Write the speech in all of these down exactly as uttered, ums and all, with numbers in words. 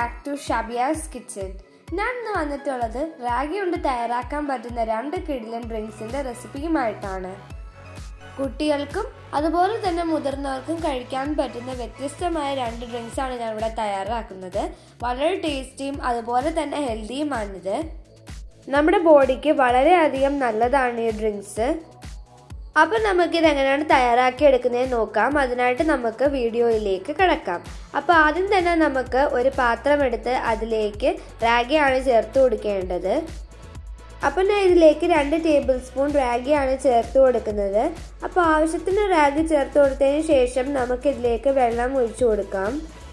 Back to ഷബിയാസ് kitchen. ഞാൻ ഇന്ന് വന്നിട്ടുള്ളത് റാഗി കൊണ്ട് തയ്യാറാക്കാൻ പറ്റുന്ന രണ്ട് കിടിലൻ ഡ്രിങ്ക്സിന്റെ റെസിപ്പിയുമായിട്ടാണ്. കുട്ടികൾക്കും അതുപോലെ തന്നെ മുതിർന്നവർക്കും കഴിക്കാൻ പറ്റുന്ന വ്യത്യസ്തമായ രണ്ട് ഡ്രിങ്ക്സ് ആണ് ഞാൻ ഇവിടെ തയ്യാറാക്കുന്നത്. വളരെ ടേസ്റ്റിയും അതുപോലെ തന്നെ ഹെൽത്തിയുമാണിത്. നമ്മുടെ ബോഡിക്ക് വളരെയധികം നല്ലതാണ് ഈ ഡ്രിങ്ക്സ്. അപ്പോൾ നമുക്കിത് എങ്ങനെയാണ് തയ്യാറാക്കി എടുക്കുന്നത് നോക്കാം. അതിനായിട്ട് നമുക്ക് വീഡിയോയിലേക്ക് കിടക്കാം. അപ്പോൾ ആദ്യം തന്നെ നമുക്ക് ഒരു പാത്രം എടുത്ത് അതിലേക്ക് റാഗിയാണ് ചേർത്ത് കൊടുക്കേണ്ടത്. അപ്പോൾ ഞാൻ ഇതിലേക്ക് രണ്ട് ടേബിൾ സ്പൂൺ റാഗിയാണ് ചേർത്ത് കൊടുക്കുന്നത്. അപ്പോൾ ആവശ്യത്തിന് റാഗി ചേർത്ത് കൊടുത്തതിന് ശേഷം നമുക്കിതിലേക്ക് വെള്ളം ഒഴിച്ചു കൊടുക്കാം.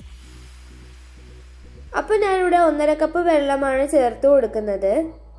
അപ്പോൾ ഞാനിവിടെ ഒന്നര കപ്പ് വെള്ളമാണ് ചേർത്ത് കൊടുക്കുന്നത്.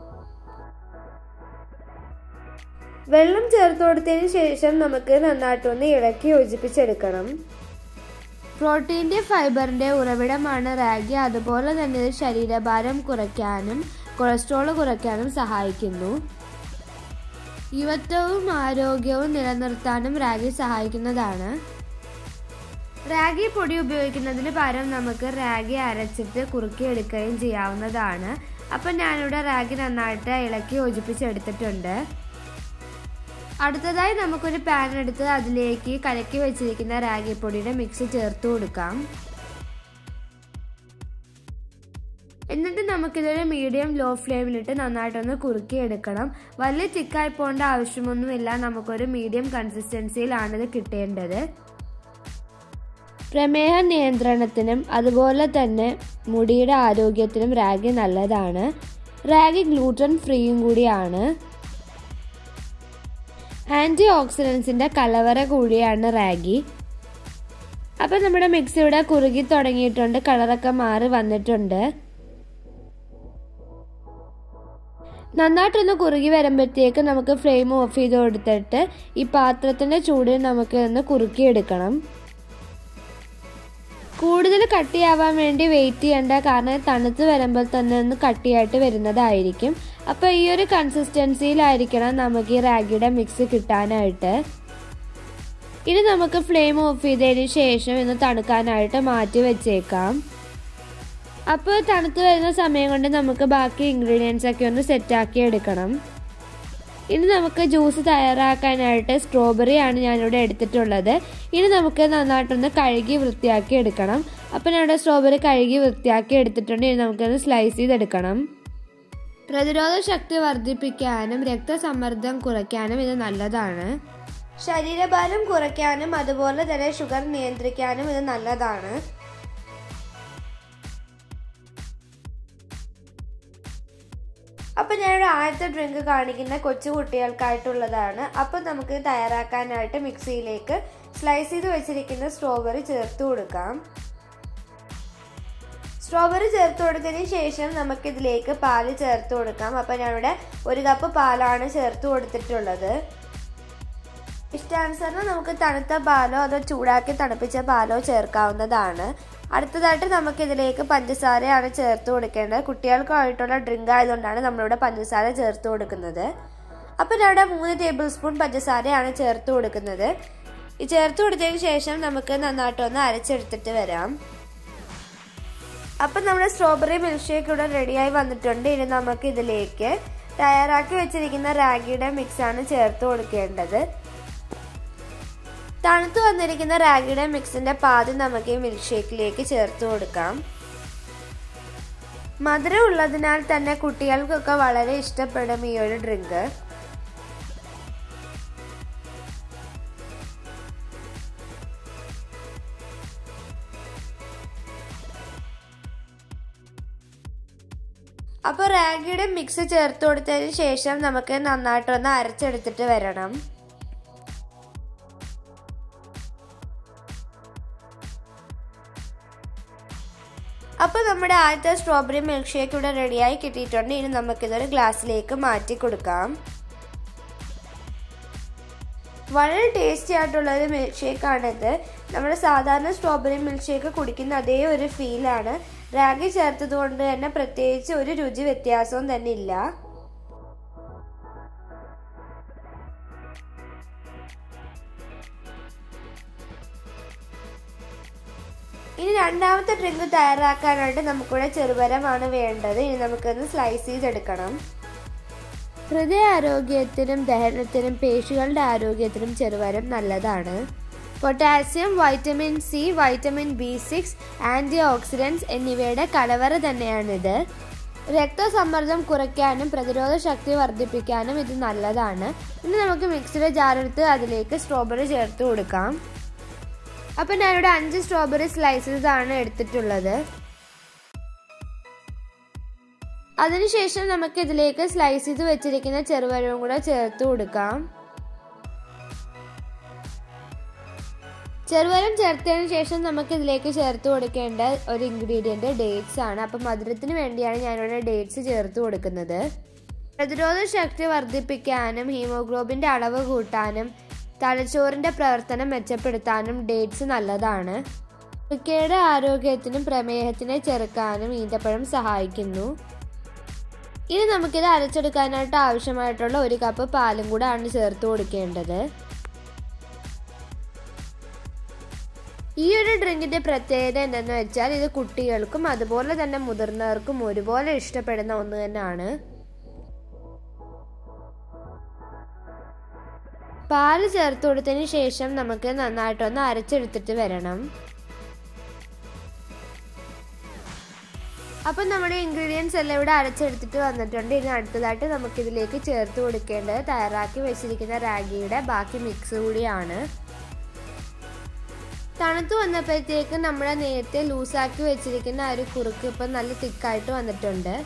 വെള്ളം ചേർത്ത് കൊടുത്തതിന് ശേഷം നമുക്ക് നന്നായിട്ടൊന്ന് ഇളക്കി യോജിപ്പിച്ചെടുക്കണം. പ്രോട്ടീൻ്റെ ഫൈബറിൻ്റെ ഉറവിടമാണ് റാഗി. അതുപോലെ തന്നെ ഇത് ശരീരഭാരം കുറയ്ക്കാനും കൊളസ്ട്രോൾ കുറയ്ക്കാനും സഹായിക്കുന്നു. യുവത്വവും ആരോഗ്യവും നിലനിർത്താനും റാഗി സഹായിക്കുന്നതാണ്. റാഗി പൊടി ഉപയോഗിക്കുന്നതിന് പകരം നമുക്ക് റാഗി അരച്ചിട്ട് കുറുക്കിയെടുക്കുകയും ചെയ്യാവുന്നതാണ്. അപ്പം ഞാനിവിടെ റാഗി നന്നായിട്ട് ഇളക്കി യോജിപ്പിച്ചെടുത്തിട്ടുണ്ട്. അടുത്തതായി നമുക്കൊരു പാൻ എടുത്ത് അതിലേക്ക് കലക്കി വെച്ചിരിക്കുന്ന റാഗിപ്പൊടിയുടെ മിക്സ് ചേർത്ത് കൊടുക്കാം. എന്നിട്ട് നമുക്കിതൊരു മീഡിയം ലോ ഫ്ലെയിമിലിട്ട് നന്നായിട്ടൊന്ന് കുറുക്കിയെടുക്കണം. വലിയ തിക്കായി പോകേണ്ട ആവശ്യമൊന്നുമില്ല. നമുക്കൊരു മീഡിയം കൺസിസ്റ്റൻസിയിലാണിത് കിട്ടേണ്ടത്. പ്രമേഹ നിയന്ത്രണത്തിനും അതുപോലെ തന്നെ മുടിയുടെ ആരോഗ്യത്തിനും റാഗി നല്ലതാണ്. റാഗി ഗ്ലൂട്ടൻ ഫ്രീയും കൂടിയാണ്. ആൻറ്റി ഓക്സിഡൻസിൻ്റെ കലവറ കൂടിയാണ് റാഗി. അപ്പം നമ്മുടെ മിക്സ് ഇവിടെ കുറുകി തുടങ്ങിയിട്ടുണ്ട്. കളറൊക്കെ മാറി വന്നിട്ടുണ്ട്. നന്നായിട്ടൊന്ന് കുറുകി വരുമ്പോഴത്തേക്ക് നമുക്ക് ഫ്ലെയിം ഓഫ് ചെയ്ത് കൊടുത്തിട്ട് ഈ പാത്രത്തിൻ്റെ ചൂടിൽ നമുക്ക് ഒന്ന് കുറുക്കിയെടുക്കണം. കൂടുതൽ കട്ടിയാവാൻ വേണ്ടി വെയിറ്റ് ചെയ്യേണ്ട, കാരണം തണുത്ത് വരുമ്പോൾ തന്നെ ഒന്ന് കട്ടിയായിട്ട് വരുന്നതായിരിക്കും. അപ്പോൾ ഈ ഒരു കൺസിസ്റ്റൻസിയിലായിരിക്കണം നമുക്ക് ഈ റാഗിയുടെ മിക്സ് കിട്ടാനായിട്ട്. ഇനി നമുക്ക് ഫ്ലെയിം ഓഫ് ചെയ്തതിന് ശേഷം ഇന്ന് തണുക്കാനായിട്ട് മാറ്റി വെച്ചേക്കാം. അപ്പോൾ തണുത്ത് വരുന്ന സമയം കൊണ്ട് നമുക്ക് ബാക്കി ഇൻഗ്രീഡിയൻസ് ഒക്കെ ഒന്ന് സെറ്റാക്കി എടുക്കണം. ഇനി നമുക്ക് ജ്യൂസ് തയ്യാറാക്കാനായിട്ട് സ്ട്രോബെറി ആണ് ഞാനിവിടെ എടുത്തിട്ടുള്ളത്. ഇനി നമുക്ക് നന്നായിട്ടൊന്ന് കഴുകി വൃത്തിയാക്കി എടുക്കണം. അപ്പോൾ ഞാനിവിടെ സ്ട്രോബെറി കഴുകി വൃത്തിയാക്കി എടുത്തിട്ടുണ്ട്. ഇനി നമുക്കൊന്ന് സ്ലൈസ് ചെയ്തെടുക്കണം. പ്രതിരോധ ശക്തി വർദ്ധിപ്പിക്കാനും രക്തസമ്മർദ്ദം കുറയ്ക്കാനും ഇത് നല്ലതാണ്. ശരീരഭാരം കുറയ്ക്കാനും അതുപോലെ തന്നെ ഷുഗർ നിയന്ത്രിക്കാനും ഇത് നല്ലതാണ്. അപ്പം ഞാനിവിടെ ആദ്യത്തെ ഡ്രിങ്ക് കാണിക്കുന്ന കൊച്ചു കുട്ടികൾക്കായിട്ടുള്ളതാണ്. അപ്പം നമുക്ക് തയ്യാറാക്കാനായിട്ട് മിക്സിയിലേക്ക് സ്ലൈസ് ചെയ്ത് വെച്ചിരിക്കുന്ന സ്ട്രോബെറി ചേർത്ത് കൊടുക്കാം. സ്ട്രോബെറി ചേർത്ത് കൊടുത്തതിന് ശേഷം നമുക്കിതിലേക്ക് പാല് ചേർത്ത് കൊടുക്കാം. അപ്പം ഞാനിവിടെ ഒരു കപ്പ് പാലാണ് ചേർത്ത് കൊടുത്തിട്ടുള്ളത്. ഇഷ്ടാനുസരണം നമുക്ക് തണുത്ത പാലോ അതോ ചൂടാക്കി തണുപ്പിച്ച പാലോ ചേർക്കാവുന്നതാണ്. അടുത്തതായിട്ട് നമുക്കിതിലേക്ക് പഞ്ചസാരയാണ് ചേർത്ത് കൊടുക്കേണ്ടത്. കുട്ടികൾക്കായിട്ടുള്ള ഡ്രിങ്ക് ആയതുകൊണ്ടാണ് നമ്മളിവിടെ പഞ്ചസാര ചേർത്ത് കൊടുക്കുന്നത്. അപ്പം ഞാനിവിടെ മൂന്ന് ടേബിൾ സ്പൂൺ പഞ്ചസാരയാണ് ചേർത്ത് കൊടുക്കുന്നത്. ഈ ചേർത്ത് കൊടുത്തതിന് ശേഷം നമുക്ക് നന്നായിട്ടൊന്ന് അരച്ചെടുത്തിട്ട് വരാം. അപ്പം നമ്മുടെ സ്ട്രോബെറി മിൽക്ക് ഷേക്ക് ഇവിടെ റെഡിയായി വന്നിട്ടുണ്ട്. ഇനി നമുക്ക് ഇതിലേക്ക് തയ്യാറാക്കി വെച്ചിരിക്കുന്ന റാഗിയുടെ മിക്സാണ് ചേർത്ത് കൊടുക്കേണ്ടത്. തണുത്ത് വന്നിരിക്കുന്ന റാഗിയുടെ മിക്സിന്റെ പാതി നമുക്ക് ഈ മിൽക്ക് ഷേക്കിലേക്ക് ചേർത്ത് കൊടുക്കാം. മധുരം ഉള്ളതിനാൽ തന്നെ കുട്ടികൾക്കൊക്കെ വളരെ ഇഷ്ടപ്പെടും ഈ ഒരു ഡ്രിങ്ക്. അപ്പോൾ റാഗിയുടെ മിക്സ് ചേർത്ത് കൊടുത്തതിന് ശേഷം നമുക്ക് നന്നായിട്ടൊന്ന് അരച്ചെടുത്തിട്ട് വരണം. അപ്പോൾ നമ്മുടെ ആദ്യത്തെ സ്ട്രോബെറി മിൽക്ക് ഷേക്ക് ഇവിടെ റെഡിയായി കിട്ടിയിട്ടുണ്ട്. ഇനി നമുക്കിതൊരു ഗ്ലാസ്സിലേക്ക് മാറ്റി കൊടുക്കാം. വളരെ ടേസ്റ്റി ആയിട്ടുള്ളൊരു മിൽക്ക് ഷേക്കാണിത്. നമ്മുടെ സാധാരണ സ്ട്രോബെറി മിൽക്ക് ഷേക്ക് കുടിക്കുന്ന അതേ ഒരു ഫീലാണ്. റാഗി ചേർത്തത് കൊണ്ട് തന്നെ പ്രത്യേകിച്ച് ഒരു രുചി വ്യത്യാസവും തന്നെ ഇല്ല. ഇനി രണ്ടാമത്തെ ഡ്രിങ്ക് തയ്യാറാക്കാനായിട്ട് നമുക്കിവിടെ ചെറുപഴമാണ് വേണ്ടത്. ഇനി നമുക്കൊന്ന് സ്ലൈസ് ചെയ്തെടുക്കണം. ഹൃദയാരോഗ്യത്തിനും ദഹനത്തിനും പേശികളുടെ ആരോഗ്യത്തിനും ചെറുപഴം നല്ലതാണ്. Potassium, vitamin C, vitamin B six, antioxidants എന്നിവയുടെ കലവറ തന്നെയാണിത്. രക്തസമ്മർദ്ദം കുറയ്ക്കാനും പ്രതിരോധ ശക്തി വർദ്ധിപ്പിക്കാനും ഇത് നല്ലതാണ്. ഇനി നമുക്ക് മിക്സിയുടെ ജാറെടുത്ത് അതിലേക്ക് സ്ട്രോബെറി ചേർത്ത് കൊടുക്കാം. അപ്പം ഞാനിവിടെ അഞ്ച് സ്ട്രോബെറി സ്ലൈസസ് ആണ് എടുത്തിട്ടുള്ളത്. അതിനുശേഷം നമുക്ക് ഇതിലേക്ക് സ്ലൈസ് ചെയ്ത് വെച്ചിരിക്കുന്ന ചെറുപഴവും കൂടെ ചേർത്ത് കൊടുക്കാം. ചെറുപഴം ചേർത്തതിന് ശേഷം നമുക്ക് ഇതിലേക്ക് ചേർത്ത് കൊടുക്കേണ്ട ഒരു ഇൻഗ്രീഡിയൻറ്റ് ഡേറ്റ്സ് ആണ്. അപ്പം മധുരത്തിന് വേണ്ടിയാണ് ഞാനിവിടെ ഡേറ്റ്സ് ചേർത്ത് കൊടുക്കുന്നത്. പ്രതിരോധ ശക്തി വർദ്ധിപ്പിക്കാനും ഹീമോഗ്ലോബിൻ്റെ അളവ് കൂട്ടാനും തലച്ചോറിൻ്റെ പ്രവർത്തനം മെച്ചപ്പെടുത്താനും ഡേറ്റ്സ് നല്ലതാണ്. വൃക്കയുടെ ആരോഗ്യത്തിനും പ്രമേഹത്തിനെ ചെറുക്കാനും ഈന്തപ്പഴം സഹായിക്കുന്നു. ഇനി നമുക്കിത് അരച്ചെടുക്കാനായിട്ട് ആവശ്യമായിട്ടുള്ള ഒരു കപ്പ് പാലും കൂടെ ആണ് ചേർത്ത് കൊടുക്കേണ്ടത്. ഈ ഒരു ഡ്രിങ്കിൻ്റെ പ്രത്യേകത എന്തെന്ന് വെച്ചാൽ ഇത് കുട്ടികൾക്കും അതുപോലെ തന്നെ മുതിർന്നവർക്കും ഒരുപോലെ ഇഷ്ടപ്പെടുന്ന ഒന്ന് തന്നെയാണ്. പാല് ചേർത്ത് കൊടുത്തതിന് ശേഷം നമുക്ക് നന്നായിട്ടൊന്ന് അരച്ചെടുത്തിട്ട് വരണം. അപ്പം നമ്മുടെ ഇൻഗ്രീഡിയൻസ് എല്ലാം ഇവിടെ അരച്ചെടുത്തിട്ട് വന്നിട്ടുണ്ട്. ഇനി അടുത്തതായിട്ട് നമുക്കിതിലേക്ക് ചേർത്ത് കൊടുക്കേണ്ടത് തയ്യാറാക്കി വെച്ചിരിക്കുന്ന റാഗിയുടെ ബാക്കി മിക്സ് കൂടിയാണ്. തണുത്ത് വന്നപ്പോഴത്തേക്ക് നമ്മൾ നേരത്തെ ലൂസാക്കി വെച്ചിരിക്കുന്ന ആ ഒരു കുറുക്ക് ഇപ്പം നല്ല തിക്കായിട്ട് വന്നിട്ടുണ്ട്.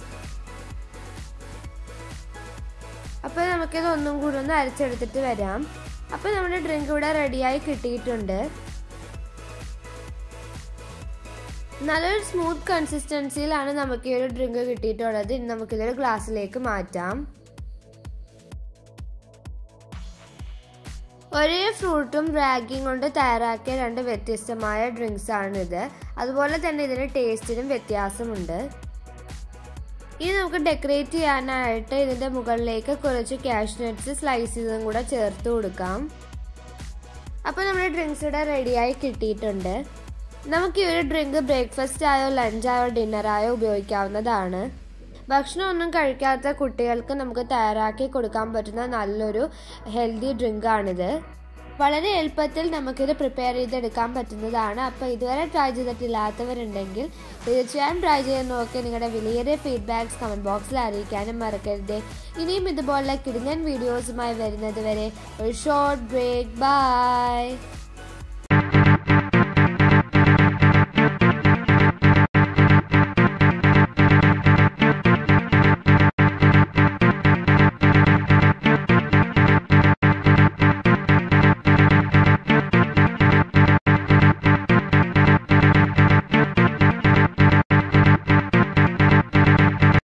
അപ്പോൾ നമുക്കിത് ഒന്നും കൂടി ഒന്ന് അരച്ചെടുത്തിട്ട് വരാം. അപ്പോൾ നമ്മുടെ ഡ്രിങ്ക് ഇവിടെ റെഡിയായി കിട്ടിയിട്ടുണ്ട്. നല്ലൊരു സ്മൂത്ത് കൺസിസ്റ്റൻസിയിലാണ് നമുക്ക് ഈ ഒരു ഡ്രിങ്ക് കിട്ടിയിട്ടുള്ളത്. ഇനി നമുക്കിതൊരു ഗ്ലാസ്സിലേക്ക് മാറ്റാം. ഒരേ ഫ്രൂട്ടും റാഗിയും കൊണ്ട് തയ്യാറാക്കിയ രണ്ട് വ്യത്യസ്തമായ ഡ്രിങ്ക്സ് ആണിത്. അതുപോലെ തന്നെ ഇതിന് ടേസ്റ്റിനും വ്യത്യാസമുണ്ട്. ഇനി നമുക്ക് ഡെക്കറേറ്റ് ചെയ്യാനായിട്ട് ഇതിൻ്റെ മുകളിലേക്ക് കുറച്ച് കാഷ്യൂ നട്ട്സ് സ്ലൈസ് ചെയ്തതും കൂടെ ചേർത്ത് കൊടുക്കാം. അപ്പോൾ നമ്മുടെ ഡ്രിങ്ക്സ് ഇവിടെ റെഡിയായി കിട്ടിയിട്ടുണ്ട്. നമുക്ക് ഈ ഒരു ഡ്രിങ്ക് ബ്രേക്ക്ഫാസ്റ്റ് ആയോ ലഞ്ചായോ ഡിന്നറായോ ഉപയോഗിക്കാവുന്നതാണ്. ഭക്ഷണമൊന്നും കഴിക്കാത്ത കുട്ടികൾക്ക് നമുക്ക് തയ്യാറാക്കി കൊടുക്കാൻ പറ്റുന്ന നല്ലൊരു ഹെൽത്തി ഡ്രിങ്കാണിത്. വളരെ എളുപ്പത്തിൽ നമുക്കിത് പ്രിപ്പയർ ചെയ്തെടുക്കാൻ പറ്റുന്നതാണ്. അപ്പോൾ ഇതുവരെ ട്രൈ ചെയ്തിട്ടില്ലാത്തവരുണ്ടെങ്കിൽ തീർച്ചയായും ട്രൈ ചെയ്ത് നോക്കി നിങ്ങളുടെ വിലയേറിയ ഫീഡ്ബാക്ക്സ് കമൻറ്റ് ബോക്സിൽ അറിയിക്കാനും മറക്കരുത്. ഇനിയും ഇതുപോലെ കിടിലൻ വീഡിയോസുമായി വരുന്നത് വരെ ഒരു ഷോർട്ട് ബ്രേക്ക്. ബൈ.